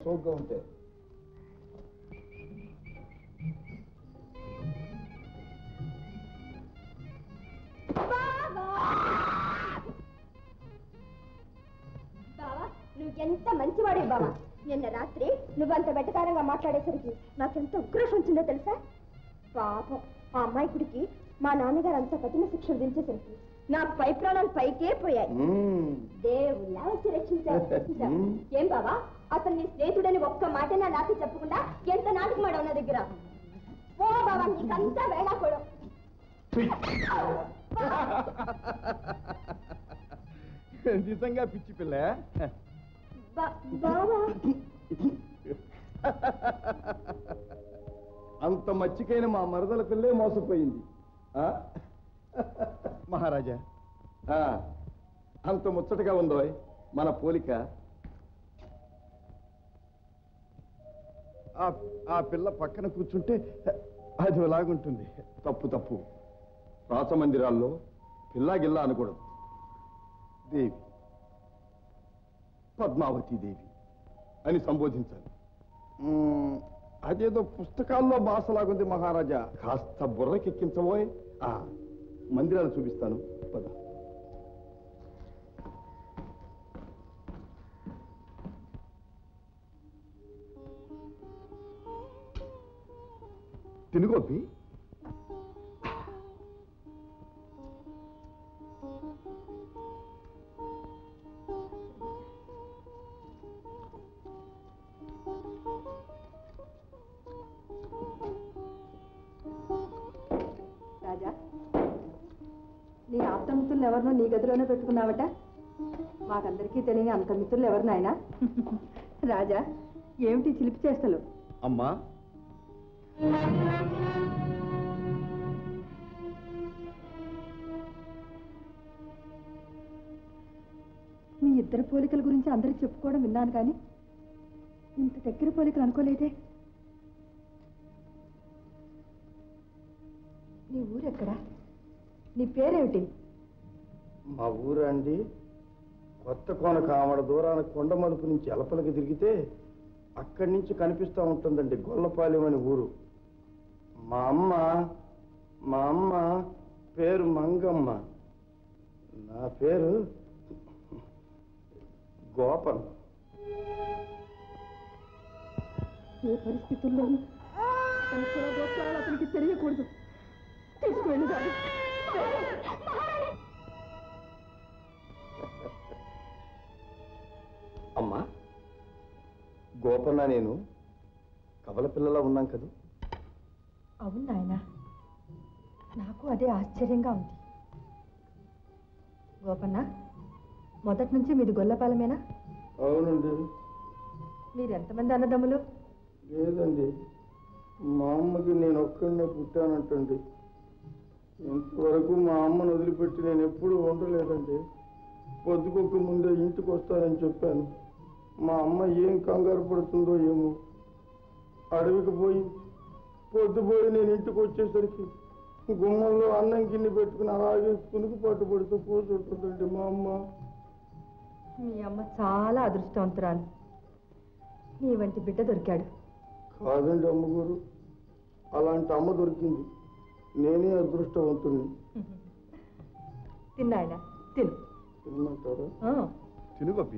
సోగ్గా ఉంటే నువ్వు ఎంత మంచివాడే బావా. నిన్న రాత్రి నువ్వంత వెటకారంగా మాట్లాడేసరికి నాకెంత ఉక్రోషం వచ్చిందో తెలుసా? పాపం ఆ అమ్మాయికుడికి మా నాన్నగారు అంత కఠిన శిక్ష విధించేసరికి నా పై ప్రాణాలు పైకే పోయాయి. దేవుళ్ళ వచ్చి రక్షించారు. ఏం బావా, అసలు నీ స్నేహితుడని ఒక్క మాట నాతో చెప్పకుండా ఎంత నాటకమాడవు నా దగ్గర. ఓ బావా, నీకంతా వేళాకోవడం. నిజంగా పిచ్చి పిల్ల. అంత మచ్చికైన మా మరదల పిల్లే మోసపోయింది. మహారాజా, అంత ముచ్చటగా ఉందో మన పోలిక. ఆ పిల్ల పక్కన కూర్చుంటే అది అలాగుంటుంది. తప్పు తప్పు. రాసమందిరాల్లో పిల్లా గిల్లా అనకూడదు. దేవి, పద్మావతి దేవి అని సంబోధించాలి. అదేదో పుస్తకాల్లో భాషలాగుంది మహారాజా. కాస్త బుర్రకెక్కించబోయ్. మందిరాలు చూపిస్తాను, పద. తినుగోపి. రాజా, నీ ఆప్త మిత్రులు ఎవరినో నీ గదిలోనే పెట్టుకున్నావట. మాకందరికీ తెలియని అంత మిత్రులు ఎవరు నాయనా? రాజా, ఏమిటి చిలిపి చేష్టలు? అమ్మా, మీ ఇద్దరు పోలికల గురించి అందరికి చెప్పుకోవడం విన్నాను, కానీ ఇంత దగ్గర పోలికలు అనుకోలేదే. నీ ఊరెక్కడా? నీ పేరేమిటి? మా ఊరు అండి కొత్త కోన కామడ దూరాన కొండ మలుపు నుంచి ఎలపలకి తిరిగితే అక్కడి నుంచి కనిపిస్తూ ఉంటుందండి గొల్లపాలెం అని ఊరు. మా అమ్మ పేరు మంగమ్మ. నా పేరు గోపన్. ఏ పరిస్థితుల్లోనూ అతనికి తెలియకూడదు. తీసుకువెళ్ళు కాదు. అమ్మా, గోపన్న నేను కవల పిల్లలా ఉన్నాం కదా? అవును నాయన, నాకు అదే ఆశ్చర్యంగా ఉంది. గోపన్న, మొదటి నుంచి మీది గొల్లపాలమేనా? అవునండి. మీరెంతమంది అన్నదమ్ములు? లేదండి, మా అమ్మకి నేను ఒక్కడనే పుట్టానంటండి. ఇంతవరకు మా అమ్మను వదిలిపెట్టి నేను ఎప్పుడూ ఉండలేదండి. పొద్దుకొక్క ముందే ఇంటికి వస్తానని చెప్పాను. మా అమ్మ ఏం కంగారు పడుతుందో ఏమో. అడవికి పోయి పొద్దుపోయి నేను ఇంటికి వచ్చేసరికి గుమ్మంలో అన్నం గిన్నె పెట్టుకుని అలాగే కునుకు పట్టు పడుతూ కూర్చుంటుందండి మా అమ్మ. మీ అమ్మ చాలా అదృష్టవంతురాలు. నీ వంటి బిడ్డ దొరికాడు. కాదండి అమ్మగారు, అలాంటి అమ్మ దొరికింది. నేనే అదృష్టవంతుణ్ణి. తిన్నాయన, తిను. తినమంటారా? తిను గోపి.